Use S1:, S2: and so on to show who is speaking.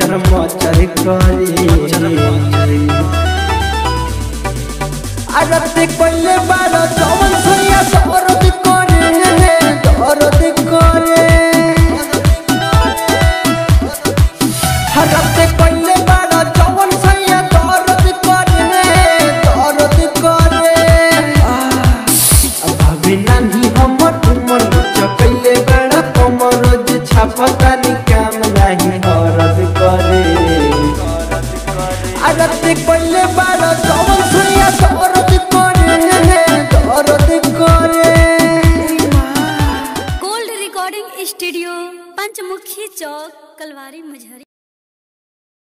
S1: मच्छर मच्छर करे आरती कोइले बारो जवन सोया दर्द करे दर्द करे आरती कोइले बारो जवन सोया दर्द करे अभी नहीं हमर उमर चपले बड़ा कमर जे छापता नि काम नहीं हरद करे आरती कोइले बारो जवन सोया दर्द
S2: gold recording studio Panchmukhi Chowk Kalwari मुजहरी।